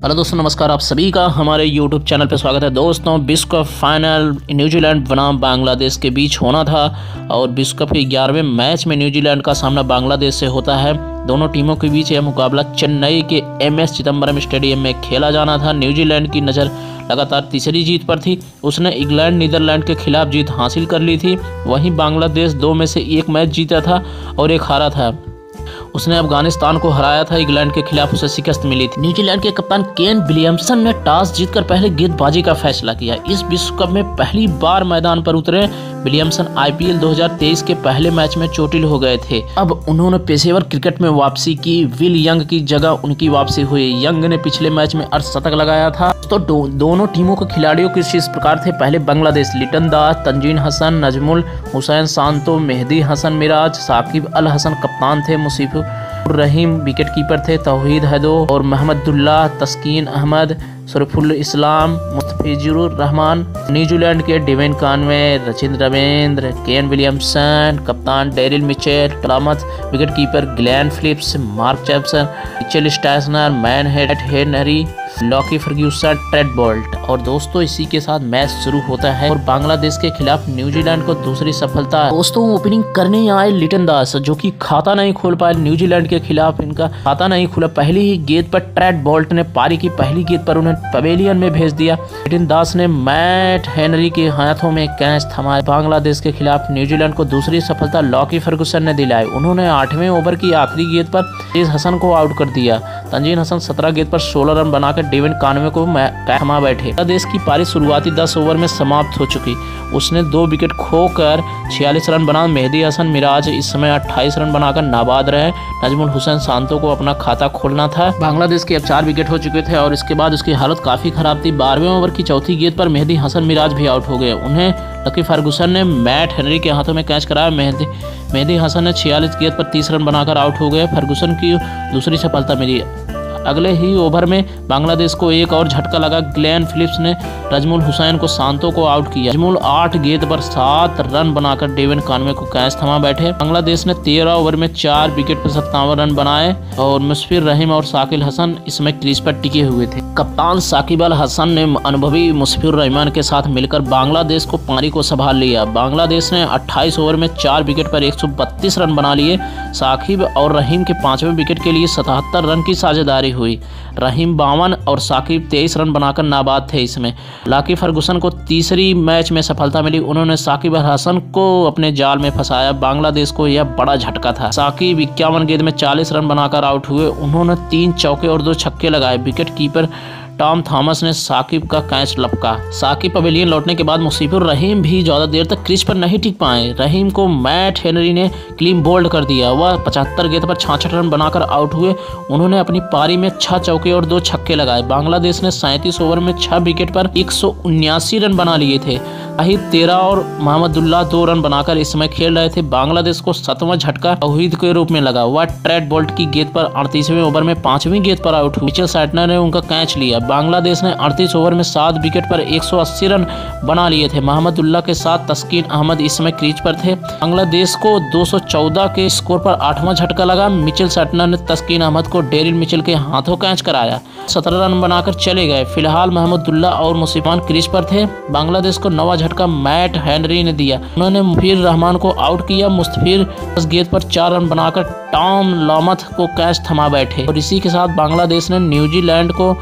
Hello दोस्तों, नमस्कार। आप सभी का हमारे YouTube चैनल पर स्वागत है। दोस्तों, विश्व कप फाइनल न्यूजीलैंड बनाम बांग्लादेश के बीच होना था और विश्व कप के 11वें मैच में न्यूजीलैंड का सामना बांग्लादेश से होता है। दोनों टीमों के बीच यह मुकाबला चेन्नई के MS चिदम्बरम स्टेडियम में खेला जाना था। न्यूजीलैंड की नज़र लगातार तीसरी जीत पर थी। उसने इंग्लैंड नीदरलैंड के खिलाफ जीत हासिल कर ली थी। वहीं बांग्लादेश 2 में से 1 मैच जीता था और 1 हारा था। उसने अफगानिस्तान को हराया था। इंग्लैंड के खिलाफ उसे शिकस्त मिली थी। न्यूजीलैंड के कप्तान केन विलियमसन ने टॉस जीतकर पहले गेंदबाजी का फैसला किया। इस विश्व कप में पहली बार मैदान पर उतरे विलियमसन IPL 2023 के पहले मैच में चोटिल हो गए थे। अब उन्होंने पेशेवर क्रिकेट में वापसी की। विल यंग की जगह उनकी वापसी हुई। यंग ने पिछले मैच में अर्धशतक लगाया था। तो दोनों टीमों के खिलाड़ियों कुछ इस प्रकार थे। पहले बांग्लादेश: लिटन दास, तंजीन हसन, नजमुल हुसैन शांतो, मेहदी हसन मिराज, साकिब अल हसन कप्तान थे, मुसीफुर रहीम विकेट कीपर थे, तौहीद हैदो और महमदुल्लाह, तस्कीन अहमद, शरीफुल इस्लाम, मुस्तफिजुर रहमान। न्यूजीलैंड के Devon Conway, Rachin Ravindra, Kane Williamson कप्तान, डेरिल मिचेल क्लामत wicket keeper, Glenn Phillips, Mark Jackson, Mitchell Santner, Matt Henry, Lockie Ferguson, Trent Boult. और दोस्तों, इसी के साथ मैच शुरू होता है और बांग्लादेश के खिलाफ न्यूजीलैंड को दूसरी सफलता। दोस्तों, ओपनिंग करने आए लिटन दास, जो कि खाता नहीं खोल पाए। न्यूजीलैंड के खिलाफ इनका खाता नहीं खुला। पहली ही गेंद पर ट्रेड बोल्ट ने पारी की पहली गेंद पर उन्हें पवेलियन में भेज दिया। लिटन दास ने मैट हेनरी के हाथों में कैच थमाया। बांग्लादेश के खिलाफ न्यूजीलैंड को दूसरी सफलता लॉकी फर्ग्यूसन ने दिलाई। उन्होंने 8वें ओवर की आखिरी गेंद पर तंजीन हसन को आउट कर दिया। तंजीन हसन 17 गेंद पर 16 रन बनाकर डेविन कॉनवे को थमा बैठे। बांग्लादेश की पारी शुरुआती 10 ओवर में समाप्त हो चुकी। उसने 2 विकेट खोकर 46 रन बना। मेहदी हसन मिराज इस समय 28 रन बनाकर नाबाद रहे। नजमुल हुसैन शांतो को अपना खाता खोलना था। बांग्लादेश के अब 4 विकेट हो चुके थे और इसके बाद उसकी हालत काफी खराब थी। 12वें ओवर की चौथी गेंद पर मेहदी हसन मिराज भी आउट हो गए। उन्हें लकी फर्गूसन ने मैट हेनरी के हाथों में कैच कराया। मेहदी हसन ने 46 गेंद पर 30 रन बनाकर आउट हो गए। फर्गूसन की दूसरी सफलता मिली। अगले ही ओवर में बांग्लादेश को एक और झटका लगा। ग्लेन फिलिप्स ने नजमुल हुसैन को शांतो को आउट किया। नजमुल 8 गेंद पर 7 रन बनाकर डेविन कॉनवे को कैच थमा बैठे। बांग्लादेश ने 13 ओवर में 4 विकेट पर 57 रन बनाए और मुशफिर रहीम और साकिब हसन इसमें क्रीज पर टिके हुए थे। कप्तान साकिब अल हसन ने अनुभवी मुशफिर रहमान के साथ मिलकर बांग्लादेश को पारी को संभाल लिया। बांग्लादेश ने 28 ओवर में 4 विकेट पर 132 रन बना लिए। साकिब और रहीम के 5वें विकेट के लिए 77 रन की साझेदारी हुई। रहीम 52 और साकिब 23 रन बनाकर नाबाद थे। इसमें लकी फर्गूसन को तीसरी मैच में सफलता मिली। उन्होंने साकिब अल हसन को अपने जाल में फंसाया। बांग्लादेश को यह बड़ा झटका था। साकिब 51 गेंद में 40 रन बनाकर आउट हुए। उन्होंने 3 चौके और 2 छक्के लगाए। विकेट कीपर टॉम थॉमस ने साकिब का कैच लपका। साकिब पवेलियन लौटने के बाद मुसीफुर रहीम भी ज्यादा देर तक क्रीज पर नहीं टिक पाए। रहीम को मैट हेनरी ने क्लीन बोल्ड कर दिया। वह 75 गेंद पर 66 रन बनाकर आउट हुए। उन्होंने अपनी पारी में 6 चौके और 2 छक्के लगाए। बांग्लादेश ने 37 ओवर में 6 विकेट पर 179 रन बना लिए थे। वहीं 13 और महमदुल्लाह 2 रन बनाकर इस समय खेल रहे थे। बांग्लादेश को 7वां झटका तौहीद के रूप में लगा। वह ट्रेड बोल्ट की गेंद पर 38वें ओवर में 5वीं गेंद पर आउट हुए। मिचेल स्टासनर ने उनका कैच लिया। बांग्लादेश ने 38 ओवर में 7 विकेट पर 180 रन बना लिए थे। महमदुल्लाह के साथ तस्कीन अहमद इस समय क्रीज पर थे। बांग्लादेश को 214 के स्कोर पर 8वां झटका लगा। मिचेल स्टासनर ने तस्कीन अहमद को डेरिल मिचेल के हाथों कैच कराया। 17 रन बनाकर चले गए। फिलहाल महमदुल्लाह और मुसीफान क्रीज पर थे। बांग्लादेश को 9वां झटका मैट हेनरी ने दिया। उन्होंने मुफिर रहमान को आउट किया। मुस्तफिर 10 गेंद पर 4 रन बनाकर टॉम लॉमथ को कैच थमा बैठे और इसी के साथ बांग्लादेश ने न्यूजीलैंड को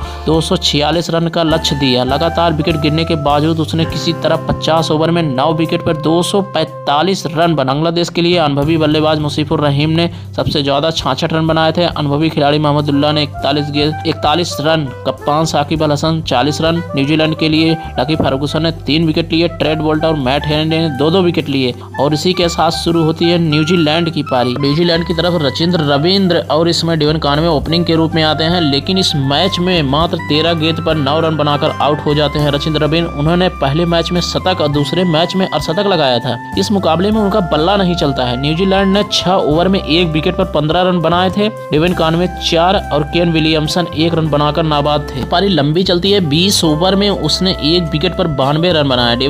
246 रन का लक्ष्य दिया। लगातार विकेट गिरने के बावजूद उसने किसी तरह 50 ओवर में 9 विकेट पर 245 रन। बांग्लादेश के लिए अनुभवी बल्लेबाज मुशफिर रहीम ने सबसे ज्यादा 66 रन बनाए थे। अनुभवी खिलाड़ी महमदुल्लाह ने 41 रन, कप्तान साकिब अल हसन 40 रन। न्यूजीलैंड के लिए लकी फर्गूसन ने 3 विकेट लिए। ट्रेड बोल्ट और मैट हेनरी ने 2-2 विकेट लिए और इसी के साथ शुरू होती है न्यूजीलैंड की पारी। न्यूजीलैंड की तरफ रचिंद्र रवींद्र और इसमें डेविन कॉनवे ओपनिंग के रूप में आते हैं, लेकिन इस मैच में मात्र 13 गेंद पर 9 रन बनाकर आउट हो जाते हैं। रचिंद्र रवींद्र उन्होंने पहले मैच में शतक और दूसरे मैच में अर्धशतक लगाया था। इस मुकाबले में उनका बल्ला नहीं चलता है। न्यूजीलैंड ने 6 ओवर में 1 विकेट पर 15 रन बनाए थे। डेविन कॉनवे 4 और केन विलियमसन 1 रन बनाकर नाबाद थे। पारी लंबी चलती है। 20 ओवर में उसने 1 विकेट पर 92 रन बनाए। डेविन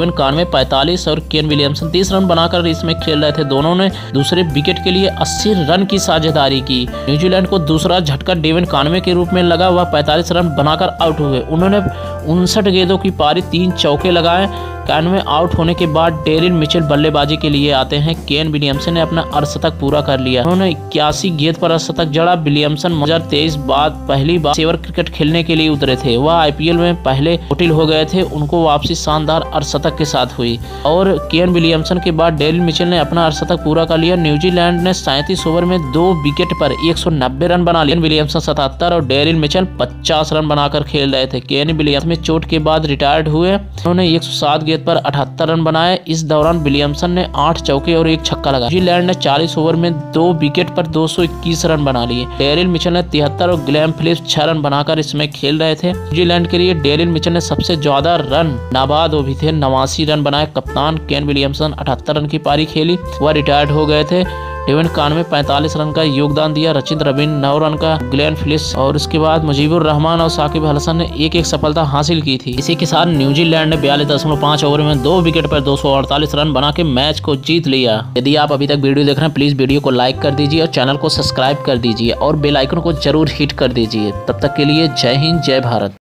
डेविन कॉनवे 45 और केन विलियमसन 30 रन बनाकर इसमें खेल रहे थे। दोनों ने दूसरे विकेट के लिए 80 रन की साझेदारी की। न्यूजीलैंड को दूसरा झटका डेविन कॉनवे के रूप में लगा, वह 45 रन बनाकर आउट हुए। उन्होंने 59 गेंदों की पारी 3 चौके लगाए। कॉनवे आउट होने के बाद डेरिल मिचेल बल्लेबाजी के लिए आते हैं। केन विलियमसन ने अपना अर्धशतक पूरा कर लिया। उन्होंने 81 गेंद पर अर्धशतक जड़ा। विलियमसन 2023 बाद पहली बार पेशेवर क्रिकेट खेलने के लिए उतरे थे। वह आईपीएल में पहले चोटिल हो गए थे। उनको वापसी शानदार अर्धशतक के साथ हुई और केन विलियमसन के बाद डेरिल मिचेल ने अपना अर्धशतक पूरा कर लिया। न्यूजीलैंड ने 37 ओवर में 2 विकेट पर 190 रन बना लिए। केन विलियमसन 77 और डेरिल मिचेल 50 रन बनाकर खेल रहे थे। केन विलियमसन में चोट के बाद रिटायर्ड हुए। उन्होंने 107 गेंद पर 78 रन बनाए। इस दौरान विलियमसन ने 8 चौके और 1 छक्का लगाया। न्यूजीलैंड ने 40 ओवर में 2 विकेट पर 221 रन बना लिए। डेरिल मिचेल ने 73 और ग्लेन फिलिप्स 6 रन बनाकर इसमें खेल रहे थे। न्यूजीलैंड के लिए डेरिल मिचेल ने सबसे ज्यादा रन नाबाद वो भी थे, 89 रन बनाए। कप्तान केन विलियमसन 78 रन की पारी खेली, वह रिटायर्ड हो गए थे। डेविन कॉनवे 45 रन का योगदान दिया। रचित रवीन 9 रन का, ग्लेन फिलिप्स और उसके बाद मुजीबुर रहमान और साकिब अल हसन ने एक सफलता हासिल की थी। इसी के साथ न्यूजीलैंड ने 42.5 ओवर में 2 विकेट पर 248 रन बना के मैच को जीत लिया। यदि आप अभी तक वीडियो देख रहे हैं, प्लीज वीडियो को लाइक कर दीजिए और चैनल को सब्सक्राइब कर दीजिए और बेल आइकन को जरूर हिट कर दीजिए। तब तक के लिए जय हिंद, जय भारत।